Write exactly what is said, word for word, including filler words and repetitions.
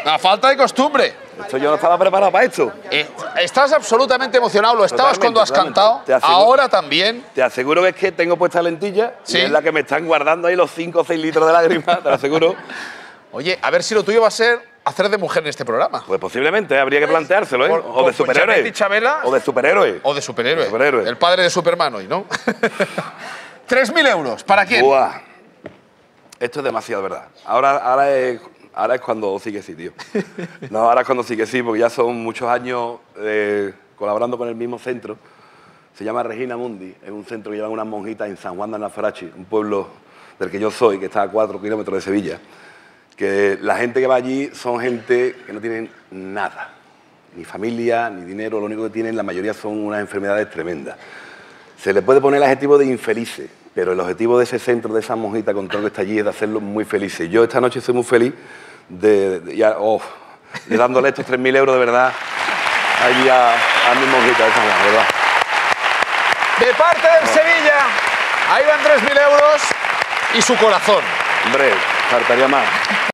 La falta de costumbre. Esto yo no estaba preparado para esto. Eh, estás absolutamente emocionado, lo estabas Totalmente, cuando has totalmente. cantado, Te aseguro- ahora también. Te aseguro que es que tengo puesta lentilla ¿Sí? y es la que me están guardando ahí los cinco o seis litros de lágrimas, te lo aseguro. Oye, a ver si lo tuyo va a ser hacer de mujer en este programa. Pues posiblemente, habría que planteárselo, ¿eh? Por- O por- de por Janet superhéroe. y Chabela. O de superhéroe. O de superhéroe. De superhéroe. El padre de Superman hoy, ¿no? tres mil euros, ¿para quién? Buah. Esto es demasiado, ¿verdad? Ahora, ahora, es, ahora es cuando sí que sí, tío. No, ahora es cuando sí que sí, porque ya son muchos años eh, colaborando con el mismo centro. Se llama Regina Mundi. Es un centro que llevan unas monjitas en San Juan de Alfarachi, un pueblo del que yo soy, que está a cuatro kilómetros de Sevilla. Que la gente que va allí son gente que no tienen nada. Ni familia, ni dinero. Lo único que tienen, la mayoría, son unas enfermedades tremendas. Se le puede poner el adjetivo de infelices, pero el objetivo de ese centro, de esa monjita con todo lo que está allí, es de hacerlos muy felices. Yo esta noche soy muy feliz de, de, ya, oh, de dándole estos tres mil euros de verdad allí a, a mi monjita de San Juan, de verdad. De parte del Sevilla, ahí van tres mil euros y su corazón. Hombre, faltaría más.